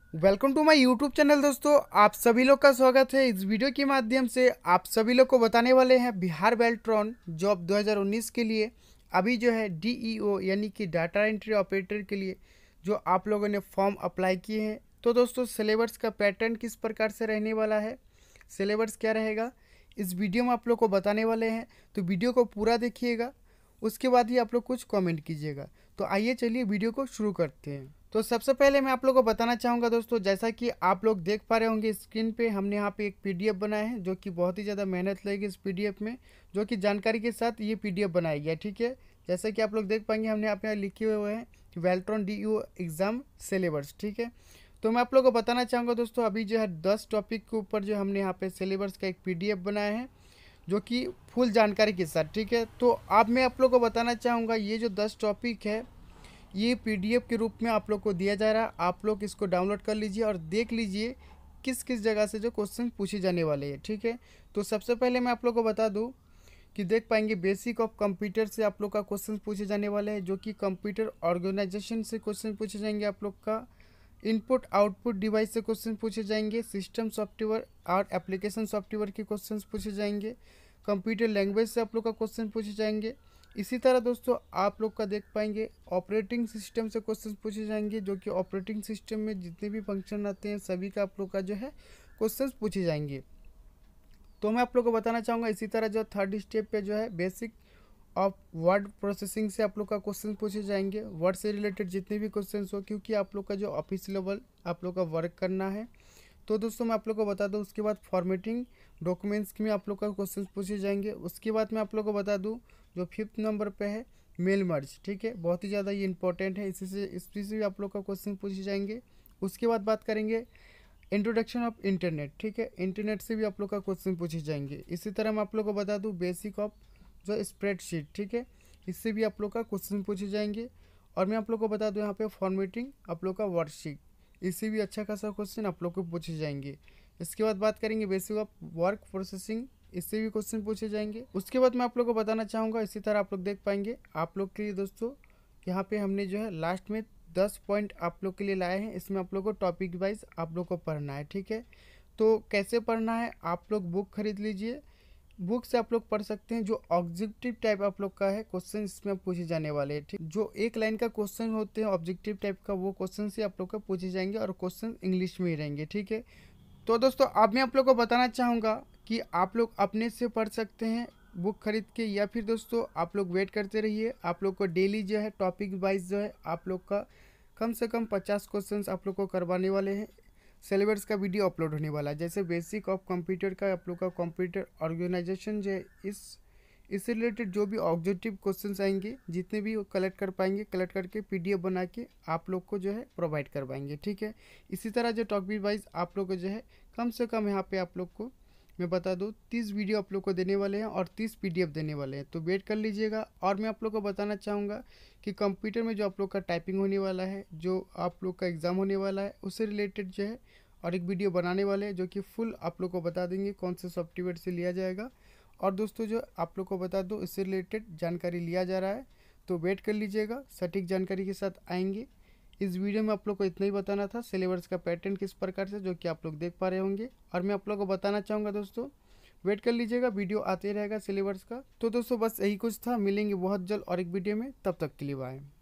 Welcome to my YouTube channel. दोस्तों, आप सभी लोग का स्वागत है। इस वीडियो के माध्यम से आप सभी लोग को बताने वाले हैं बिहार बेल्ट्रॉन जॉब 2019 के लिए अभी जो है डीईओ यानी कि डाटा एंट्री ऑपरेटर के लिए जो आप लोगों ने फॉर्म अप्लाई किए हैं। तो दोस्तों, सिलेबस का पैटर्न किस प्रकार से रहने वाला है, सिलेबस क्या रहेगा, इस वीडियो में आप लोग को बताने वाले हैं। तो वीडियो को पूरा देखिएगा, उसके बाद ही आप लोग कुछ कमेंट कीजिएगा। तो आइए चलिए वीडियो को शुरू करते हैं। तो सबसे पहले मैं आप लोगों को बताना चाहूँगा दोस्तों, जैसा कि आप लोग देख पा रहे होंगे स्क्रीन पे, हमने यहाँ पे एक पीडीएफ बनाया है जो कि बहुत ही ज़्यादा मेहनत लगेगी इस पीडीएफ में, जो कि जानकारी के साथ ये पीडीएफ बनाया गया है। ठीक है, जैसा कि आप लोग देख पाएंगे हमने यहाँ पे लिखे हुए हैं वेल्ट्रॉन डीईओ एग्ज़ाम सिलेबस। ठीक है, तो मैं आप लोगों को बताना चाहूँगा दोस्तों, अभी जो है 10 टॉपिक के ऊपर जो हमने यहाँ पे सिलेबस का एक पीडीएफ बनाया है जो कि फुल जानकारी के साथ। ठीक है, तो अब मैं आप लोगों को बताना चाहूँगा ये जो 10 टॉपिक है ये पीडीएफ के रूप में आप लोग को दिया जा रहा है। आप लोग इसको डाउनलोड कर लीजिए और देख लीजिए किस किस जगह से जो क्वेश्चन पूछे जाने वाले हैं। ठीक है, तो सबसे पहले मैं आप लोग को बता दूं कि देख पाएंगे बेसिक ऑफ कंप्यूटर से आप लोग का क्वेश्चन पूछे जाने वाले हैं, जो कि कंप्यूटर ऑर्गेनाइजेशन से क्वेश्चन पूछे जाएंगे। आप लोग का इनपुट आउटपुट डिवाइस से क्वेश्चन पूछे जाएंगे, सिस्टम सॉफ्टवेयर और एप्लीकेशन सॉफ्टवेयर के क्वेश्चन पूछे जाएंगे, कंप्यूटर लैंग्वेज से आप लोग का क्वेश्चन पूछे जाएंगे। इसी तरह दोस्तों आप लोग का देख पाएंगे ऑपरेटिंग सिस्टम से क्वेश्चन पूछे जाएंगे, जो कि ऑपरेटिंग सिस्टम में जितने भी फंक्शन आते हैं सभी का आप लोग का जो है क्वेश्चन पूछे जाएंगे। तो मैं आप लोग को बताना चाहूँगा इसी तरह जो थर्ड स्टेप पे जो है बेसिक ऑफ वर्ड प्रोसेसिंग से आप लोग का क्वेश्चन पूछे जाएंगे, वर्ड से रिलेटेड जितने भी क्वेश्चन हो, क्योंकि आप लोग का जो ऑफिस लेवल आप लोग का वर्क करना है। तो दोस्तों मैं आप लोग को बता दूं, उसके बाद फॉर्मेटिंग डॉक्यूमेंट्स में आप लोग का क्वेश्चन पूछे जाएंगे। उसके बाद मैं आप लोग को बता दूं जो 5th नंबर पे है मेल मर्ज। ठीक है, बहुत ही ज़्यादा ये इंपॉर्टेंट है, इसी से भी आप लोग का क्वेश्चन पूछे जाएंगे। उसके बाद बात करेंगे इंट्रोडक्शन ऑफ इंटरनेट। ठीक है, इंटरनेट से भी आप लोग का क्वेश्चन पूछे जाएंगे। इसी तरह मैं आप लोग को बता दूँ बेसिक ऑफ जो स्प्रेडशीट। ठीक है, इससे भी आप लोग का क्वेश्चन पूछे जाएंगे। और मैं आप लोग को बता दूँ यहाँ पे फॉर्मेटिंग आप लोग का वर्कशीट, इससे भी अच्छा खासा क्वेश्चन आप लोग को पूछे जाएंगे। इसके बाद बात करेंगे बेसिक ऑफ वर्क प्रोसेसिंग, इससे भी क्वेश्चन पूछे जाएंगे। उसके बाद मैं आप लोग को बताना चाहूँगा, इसी तरह आप लोग देख पाएंगे आप लोग के लिए दोस्तों यहाँ पे हमने जो है लास्ट में 10 पॉइंट आप लोग के लिए लाए हैं। इसमें आप लोग को टॉपिक वाइज आप लोग को पढ़ना है। ठीक है, तो कैसे पढ़ना है, आप लोग बुक खरीद लीजिए, बुक से आप लोग पढ़ सकते हैं। जो ऑब्जेक्टिव टाइप आप लोग का है क्वेश्चन इसमें पूछे जाने वाले हैं। ठीक, जो एक लाइन का क्वेश्चन होते हैं ऑब्जेक्टिव टाइप का, वो क्वेश्चन से आप लोग का पूछे जाएंगे और क्वेश्चन इंग्लिश में ही रहेंगे। ठीक है, तो दोस्तों अब मैं आप लोग को बताना चाहूँगा कि आप लोग अपने से पढ़ सकते हैं बुक खरीद के, या फिर दोस्तों आप लोग वेट करते रहिए। आप लोग को डेली जो है टॉपिक वाइज जो है आप लोग का कम से कम 50 क्वेश्चन आप लोग को करवाने वाले हैं। सिलेबस का वीडियो अपलोड होने वाला है, जैसे बेसिक ऑफ कंप्यूटर का आप लोग का कंप्यूटर ऑर्गेनाइजेशन जो है इससे रिलेटेड जो भी ऑब्जेक्टिव क्वेश्चंस आएंगे जितने भी वो कलेक्ट कर पाएंगे, कलेक्ट करके पीडीएफ बना के आप लोग को जो है प्रोवाइड करवाएंगे। ठीक है, इसी तरह जो टॉपिक वाइज आप लोग को जो है कम से कम यहाँ पे आप लोग को मैं बता दूँ 30 वीडियो आप लोग को देने वाले हैं और 30 पीडीएफ देने वाले हैं, तो वेट कर लीजिएगा। और मैं आप लोग को बताना चाहूँगा कि कंप्यूटर में जो आप लोग का टाइपिंग होने वाला है, जो आप लोग का एग्ज़ाम होने वाला है, उससे रिलेटेड जो है और एक वीडियो बनाने वाले हैं, जो कि फुल आप लोग को बता देंगे कौन से सॉफ्टवेयर से लिया जाएगा। और दोस्तों जो आप लोग को बता दो इससे रिलेटेड जानकारी लिया जा रहा है, तो वेट कर लीजिएगा, सटीक जानकारी के साथ आएंगे। इस वीडियो में आप लोग को इतना ही बताना था, सिलेबस का पैटर्न किस प्रकार से, जो कि आप लोग देख पा रहे होंगे। और मैं आप लोग को बताना चाहूँगा दोस्तों, वेट कर लीजिएगा, वीडियो आते रहेगा सिलेबस का। तो दोस्तों बस यही कुछ था, मिलेंगे बहुत जल्द और एक वीडियो में, तब तक के लिए बाय।